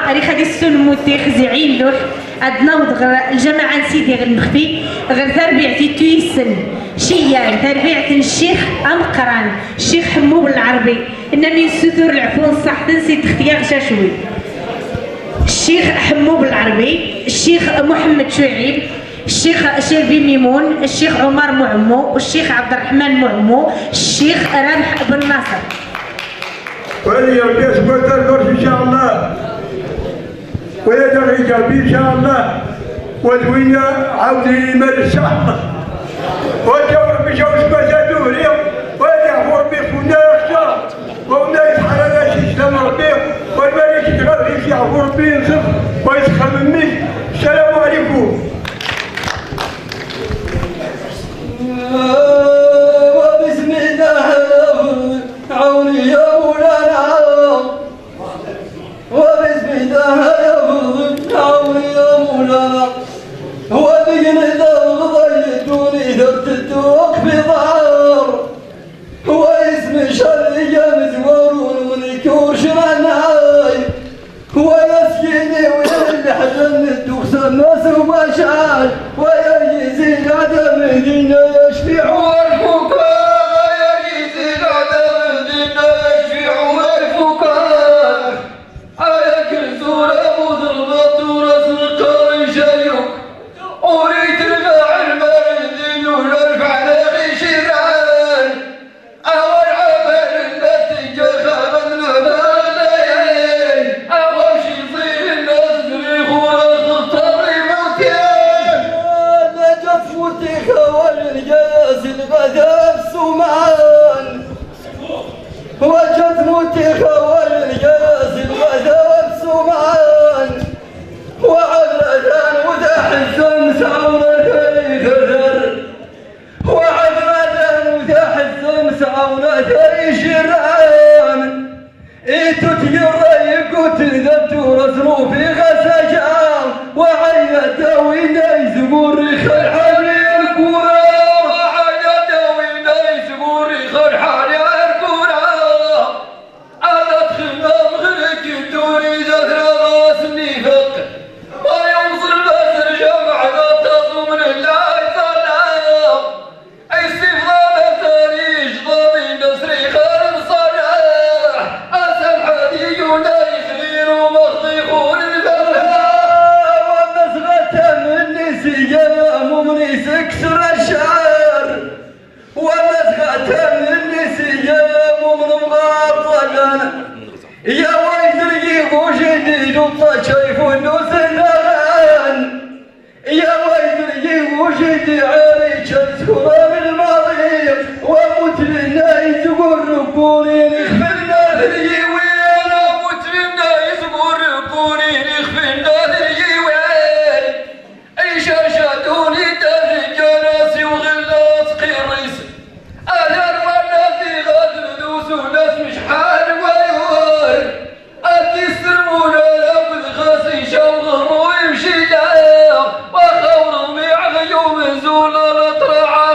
ريخ هذه السلموتي خزعين لوح عندنا وضغ الجماعة سيدي غير نخفي غير تربيعتي تويسن شيان تربيعة الشيخ أمقران الشيخ حمو العربي إنني ستور العفون صح نسيت اختيار شاشوي الشيخ حمو بالعربي الشيخ محمد شعيب الشيخ شربي ميمون الشيخ عمر معمو والشيخ عبد الرحمن معمو الشيخ رمح بن ناصر ولي ربي سبحانه الفرش ان شاء الله ويا دغي قلبي ان شاء الله ودوينا عاودي مال الصحة وجاو ربي جاو سبحانه دوري ويا ربي خونا اختار وهنا يسحر على شي سلام ربي والملك يتغري في عفو ربي ينصف ويسخر مني السلام عليكم وبسم الله عوني يا مولانا وبسم الله عوني يا مولانا هو بين ضيتوني ذبت في ظهر هو اسم شري مزورون ونكور شرعناي هو يسكيني ويلي حزن الدوس الناس وبشعل ويزيد عدم دينا يشفع والفكار يزيد عدم دينا يشفع والفكار عليك سورة مضربة ورسل القاري شيوك أريد رفع المردين ونرفع لغي شرعان أول عمل النتيجة خابت المبالين أول شي يصير الناس بريخورة تضطر موتين نجف وتخول الجاس الغذاب سمان وجد متخول الجاس الغذاب سمان وعبرتان وذاح الشمس عونتي خذر وعبرتان وذاح الشمس عونتي شرعان تتيريك وتذبت ورسلوا في غسجان وعيت وينيس بريخ الحالي الكورة وعيت وينيس بريخ الحالي الكورة أنا تخمام غيرك تريد أثرغاسني فق ويوصل بس الجمع لا تصوم من الله صلاة استفضال سريش ضمي نسري خير صلاح أسل حدي ينايش غير ومخضيخون البلاء ومسغة من نسيام من سكسر الشعر ومسغة من نسيام من مغاطلا يا ويل يجيبوا جديد وطشيف ونوس النغان يا ويل يجيبوا جديد علي شمس كرام الماضي وموت لنا يزقوا الركوني نخفلنا اليوين وموت لنا يزقوا الركوني نخفلنا اليوين اي شاشاتوني تهج ناسي وغلاس قريس اهلا ولا في غدر دوس وناس مش حال ويور اتسرمونا لابد غاسي شوغر ويمشي لا وخور ميع غيوم نزول الاطراع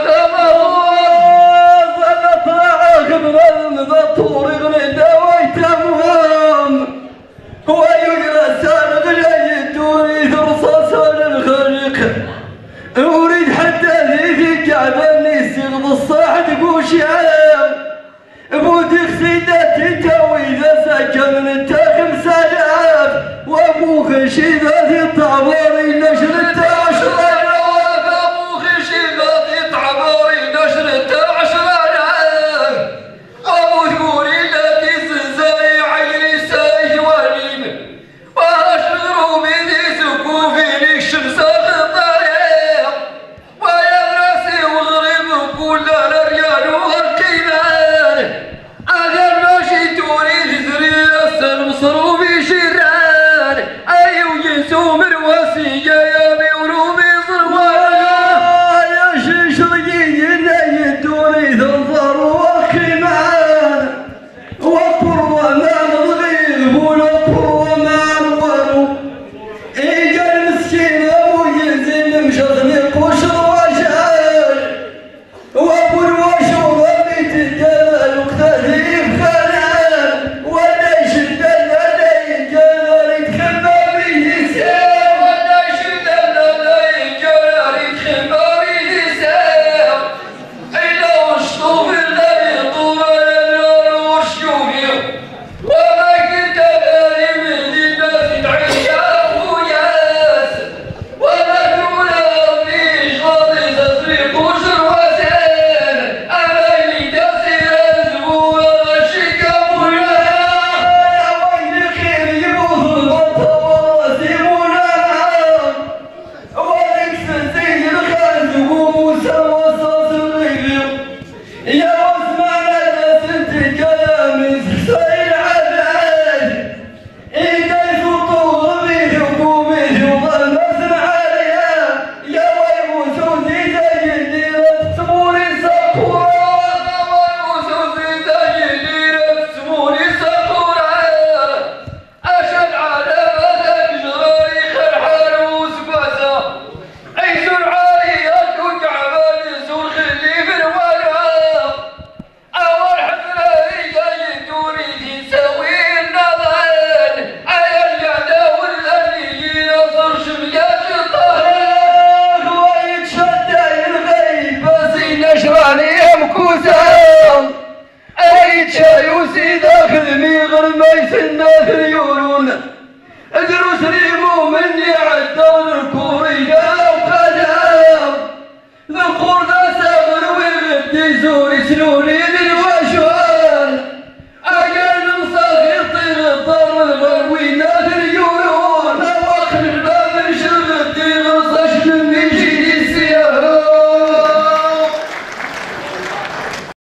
غمض الاطراع غمض الطور غندا ويتمهم هو يجرى سارق جاي دوري رصاص الخلق اريد حتى ذي كعبني سيغض الصاحب وشعام بودك سيدتي توي ذا سكن انت 5000 وابوك شيباتي طعباري نشر 10 ابوك شيباتي طعباري نشر 10 ابو ثوري التي سزاي عيني سايوانين واشغروا بذي سكوفي لك شمسة الطريق ويا راسي وغريب كل الرجال والكيمان اذا ماشي تريد زريس المصروف شران ايو ينسو مرواسي جايامي ورومي صروان يا شيش رجيني تريد الظر والكيمان وطر ومان الغيب ولطر ومان ولو اجا المسكين ابو ينزل مشغلي قشر وشاي وابو الوشور اللي تجلى يقتدي بخلال ولا يشد ولا يجلى يتخمى شاي وسيد اخذ ميغر ما يسنى ثيورون ادرس ريمو مني عدى